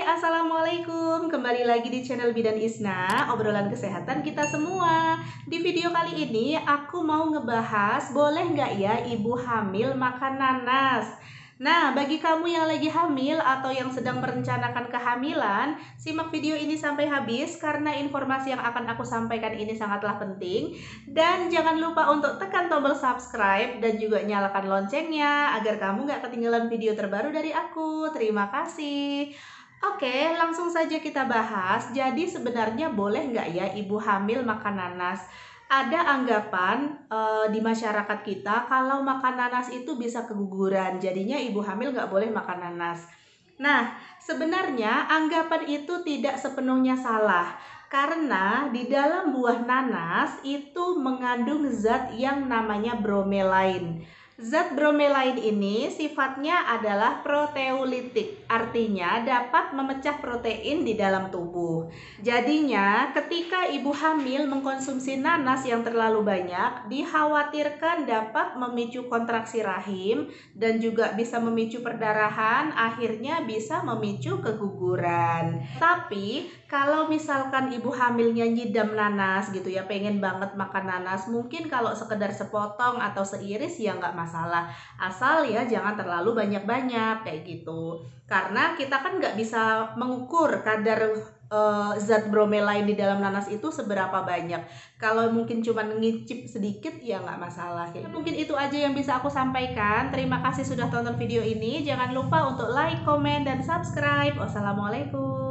Assalamualaikum. Kembali lagi di channel Bidan Isna, obrolan kesehatan kita semua. Di video kali ini aku mau ngebahas boleh nggak ya ibu hamil makan nanas. Nah, bagi kamu yang lagi hamil atau yang sedang merencanakan kehamilan, simak video ini sampai habis karena informasi yang akan aku sampaikan ini sangatlah penting. Dan jangan lupa untuk tekan tombol subscribe dan juga nyalakan loncengnya agar kamu nggak ketinggalan video terbaru dari aku. Terima kasih. Oke, langsung saja kita bahas. Jadi sebenarnya boleh nggak ya ibu hamil makan nanas? Ada anggapan di masyarakat kita kalau makan nanas itu bisa keguguran. Jadinya ibu hamil nggak boleh makan nanas. Nah, sebenarnya anggapan itu tidak sepenuhnya salah. Karena di dalam buah nanas itu mengandung zat yang namanya bromelain. Zat bromelain ini sifatnya adalah proteolitik, artinya dapat memecah protein di dalam tubuh. Jadinya, ketika ibu hamil mengkonsumsi nanas yang terlalu banyak, dikhawatirkan dapat memicu kontraksi rahim dan juga bisa memicu perdarahan, akhirnya bisa memicu keguguran. Tapi, kalau misalkan ibu hamilnya nyidam nanas gitu ya, pengen banget makan nanas, mungkin kalau sekedar sepotong atau seiris ya nggak masalah, asal ya jangan terlalu banyak-banyak kayak gitu, karena kita kan nggak bisa mengukur kadar zat bromelain di dalam nanas itu seberapa banyak. Kalau mungkin cuma ngicip sedikit ya nggak masalah. Mungkin itu aja yang bisa aku sampaikan. Terima kasih sudah tonton video ini. Jangan lupa untuk like, komen, dan subscribe. Wassalamualaikum.